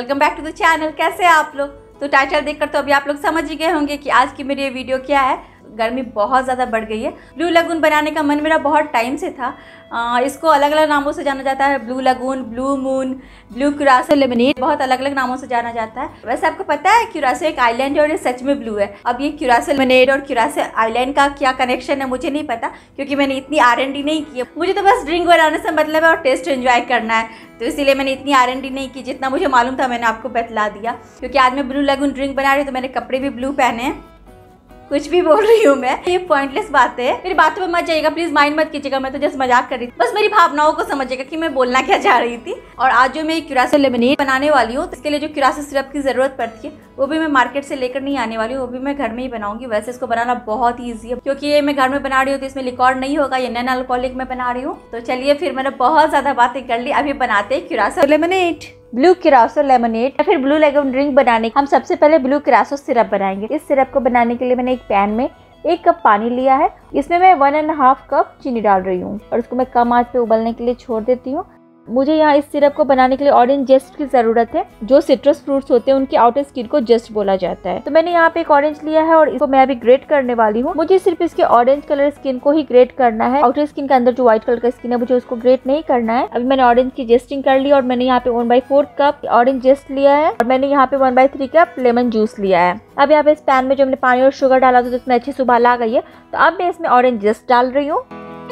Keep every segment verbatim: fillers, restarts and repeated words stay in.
Welcome back to the channel. कैसे हैं आप लोग? तो टाइटल देखकर तो अभी आप लोग समझ ही गए होंगे कि आज की मेरी ये वीडियो क्या है। गर्मी बहुत ज़्यादा बढ़ गई है। ब्लू लगून बनाने का मन मेरा बहुत टाइम से था। आ, इसको अलग अलग नामों से जाना जाता है, blue lagoon, blue moon, blue curacao lemonade, बहुत अलग अलग नामों से जाना जाता है। वैसे आपको पता है क्यूरासो एक आइलैंड है और ये सच में ब्लू है। अब ये क्यूरासो लेमनेड और क्यूरासो आइलैंड का क्या कनेक्शन है मुझे नहीं पता, क्योंकि मैंने इतनी आर एन डी नहीं की है। मुझे तो बस ड्रिंक बनाने से मतलब है और टेस्ट एंजॉय करना है, तो इसीलिए मैंने इतनी आर एन डी नहीं की। जितना मुझे मालूम था मैंने आपको बतला दिया। क्योंकि आज मैं ब्लू लगून ड्रिंक बना रही हूँ तो मैंने कपड़े भी ब्लू पहने हैं। कुछ भी बोल रही हूँ मैं, ये पॉइंटलेस बात है। मेरी बातों में मत जाइएगा प्लीज, माइंड मत कीजिएगा, मैं तो जस्ट मजाक कर रही थी। बस मेरी भावनाओं को समझिएगा कि मैं बोलना क्या चाह रही थी। और आज जो मैं क्यूरासो लेमनेड बनाने वाली हूँ, तो इसके लिए जो क्यूरासो सिरप की जरूरत पड़ती है वो भी मैं मार्केट से लेकर नहीं आने वाली हूँ, वो भी मैं घर में ही बनाऊंगी। वैसे इसको बनाना बहुत ईजी है, क्योंकि ये मैं घर में बना रही हूँ तो इसमें लिक्विड नहीं होगा, ये नॉन अल्कोहलिक में बना रही हूँ। तो चलिए फिर मैंने बहुत ज्यादा बातें कर ली, अभी बनाते हैं curacao lemonade. Blue curacao lemonade या फिर ब्लू लगून ड्रिंक बनाने हम सबसे पहले ब्लू क्यूरासो सिरप बनाएंगे। इस सिरप को बनाने के लिए मैंने एक पैन में एक कप पानी लिया है। इसमें मैं वन एंड हाफ कप चीनी डाल रही हूँ और इसको मैं कम आंच पे उबलने के लिए छोड़ देती हूँ। मुझे यहाँ इस सिरप को बनाने के लिए ऑरेंज जेस्ट की जरूरत है। जो सिट्रस फ्रूट्स होते हैं उनकी आउटर स्किन को जेस्ट बोला जाता है। तो मैंने यहाँ पे एक ऑरेंज लिया है और इसको मैं अभी ग्रेट करने वाली हूँ। मुझे सिर्फ इसके ऑरेंज कलर स्किन को ही ग्रेट करना है, आउटर स्किन के अंदर जो व्हाइट कलर का स्किन है मुझे उसको ग्रेट नहीं करना है। अभी मैंने ऑरेंज की जेस्टिंग कर ली और मैंने यहाँ पे one by four cup orange zest लिया है और मैंने यहाँ पे one by three cup lemon juice लिया है। अब यहाँ पे इस पैन में जो मैंने पानी और शुगर डाला था तो इसमें अच्छी से उबाल आ गई है। तो अब मैं इसमें ऑरेंज जेस्ट डाल रही हूँ।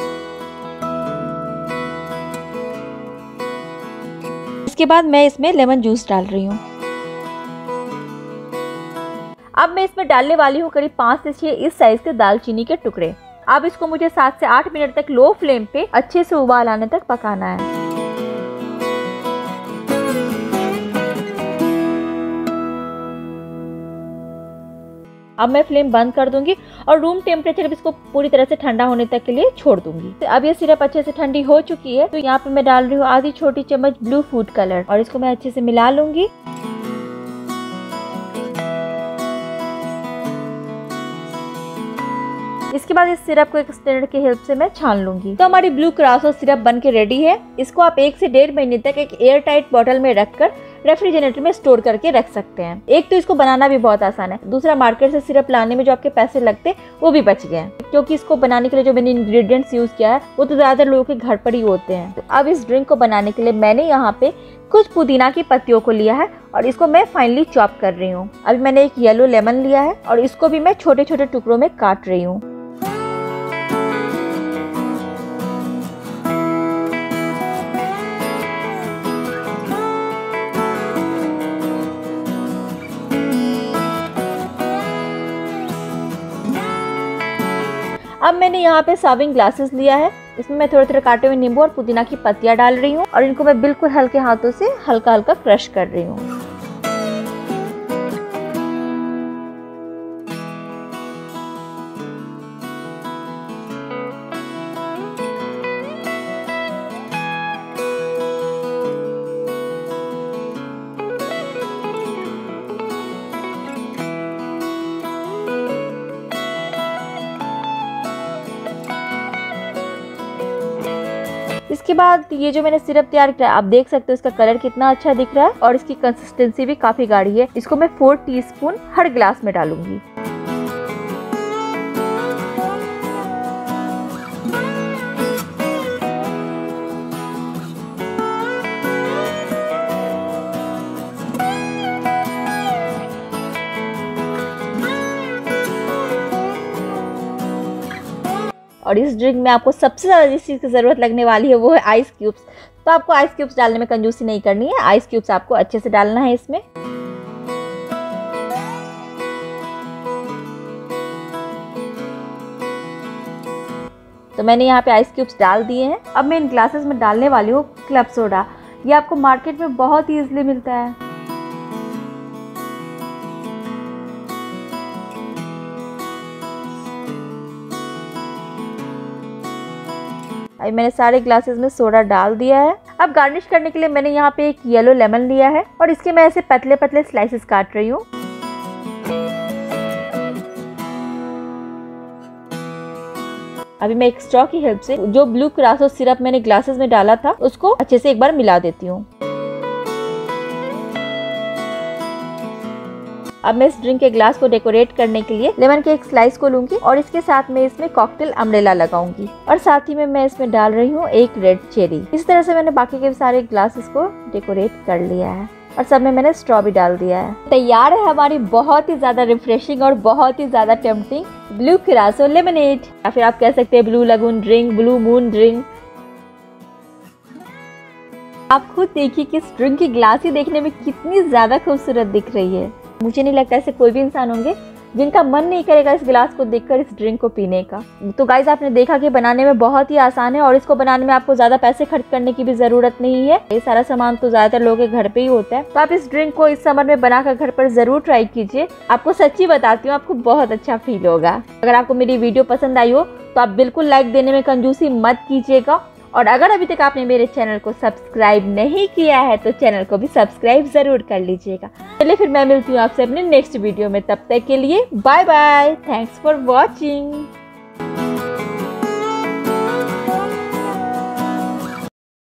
इसके बाद मैं इसमें लेमन जूस डाल रही हूँ। अब मैं इसमें डालने वाली हूँ करीब पाँच से छह इस साइज के दालचीनी के टुकड़े। अब इसको मुझे सात से आठ मिनट तक लो फ्लेम पे अच्छे से उबाल आने तक पकाना है। अब मैं फ्लेम बंद कर दूंगी और रूम टेम्परेचर पे इसको पूरी तरह से ठंडा होने तक के लिए छोड़ दूंगी। तो अब ये सिरप अच्छे से ठंडी हो चुकी है। तो यहाँ पे मैं डाल रही हूँ आधी छोटी चम्मच ब्लू फूड कलर और इसको मैं अच्छे से मिला लूंगी। इसके बाद इस सिरप को एक स्ट्रेनर की हेल्प से मैं छान लूंगी। तो हमारी ब्लू क्यूरासो सिरप बन के रेडी है। इसको आप एक से डेढ़ महीने तक एक एयर टाइट बॉटल में रखकर रेफ्रिजरेटर में स्टोर करके रख सकते हैं। एक तो इसको बनाना भी बहुत आसान है, दूसरा मार्केट से सिरप लाने में जो आपके पैसे लगते वो भी बच गए, क्योंकि इसको बनाने के लिए जो मैंने इंग्रेडिएंट्स यूज किया है वो तो ज्यादातर लोगों के घर पर ही होते हैं। तो अब इस ड्रिंक को बनाने के लिए मैंने यहाँ पे कुछ पुदीना की पत्तियों को लिया है और इसको मैं फाइनली चॉप कर रही हूँ। अभी मैंने एक येलो लेमन लिया है और इसको भी मैं छोटे छोटे टुकड़ों में काट रही हूँ। अब मैंने यहाँ पे सर्विंग ग्लासेस लिया है। इसमें मैं थोड़े थोड़े काटे हुए नींबू और पुदीना की पत्तियां डाल रही हूँ और इनको मैं बिल्कुल हल्के हाथों से हल्का हल्का क्रश कर रही हूँ। इसके बाद ये जो मैंने सिरप तैयार किया आप देख सकते हो इसका कलर कितना अच्छा दिख रहा है और इसकी कंसिस्टेंसी भी काफी गाढ़ी है। इसको मैं फोर टीस्पून हर गिलास में डालूंगी। और इस ड्रिंक में आपको सबसे ज़्यादा जिस चीज़ की ज़रूरत लगने वाली है वो है आइस क्यूब्स। तो आपको आइस क्यूब्स डालने में कंजूसी नहीं करनी है, आइस क्यूब्स आपको अच्छे से डालना है इसमें। तो मैंने यहाँ पे आइस क्यूब्स डाल दिए हैं। अब मैं इन ग्लासेस में डालने वाली हूँ क्लब सोडा। ये आपको मार्केट में बहुत ही ईजिली मिलता है। अभी मैंने सारे ग्लासेस में सोडा डाल दिया है। अब गार्निश करने के लिए मैंने यहाँ पे एक येलो लेमन लिया है और इसके मैं ऐसे पतले पतले स्लाइसेस काट रही हूँ। अभी मैं एक स्ट्रॉ की हेल्प से जो ब्लू क्यूरासो सिरप मैंने ग्लासेस में डाला था उसको अच्छे से एक बार मिला देती हूँ। अब मैं इस ड्रिंक के ग्लास को डेकोरेट करने के लिए लेमन के एक स्लाइस को लूंगी और इसके साथ में इसमें कॉकटेल अम्ब्रेला लगाऊंगी और साथ ही में मैं इसमें डाल रही हूँ एक रेड चेरी। इस तरह से मैंने बाकी के सारे ग्लासेस को डेकोरेट कर लिया है और सब में मैंने स्ट्रॉ भी डाल दिया है। तैयार है हमारी बहुत ही ज्यादा रिफ्रेशिंग और बहुत ही ज्यादा टेम्पटिंग ब्लू कुरासो लेमनेड, या फिर आप कह सकते हैं blue lagoon drink, blue moon drink. आप खुद देखिए कि इस ड्रिंक की ग्लास ही देखने में कितनी ज्यादा खूबसूरत दिख रही है। मुझे नहीं लगता ऐसे कोई भी इंसान होंगे जिनका मन नहीं करेगा इस गिलास को देखकर इस ड्रिंक को पीने का। तो गाइस आपने देखा कि बनाने में बहुत ही आसान है और इसको बनाने में आपको ज्यादा पैसे खर्च करने की भी जरूरत नहीं है। ये सारा सामान तो ज्यादातर लोगों के घर पे ही होता है। तो आप इस ड्रिंक को इस समर में बनाकर घर पर जरूर ट्राई कीजिए। आपको सच्ची बताती हूँ, आपको बहुत अच्छा फील होगा। अगर आपको मेरी वीडियो पसंद आई हो तो आप बिल्कुल लाइक देने में कंजूसी मत कीजिएगा और अगर अभी तक आपने मेरे चैनल को सब्सक्राइब नहीं किया है तो चैनल को भी सब्सक्राइब जरूर कर लीजिएगा। चलिए फिर मैं मिलती हूँ आपसे अपने नेक्स्ट वीडियो में, तब तक के लिए bye bye. Thanks for watching.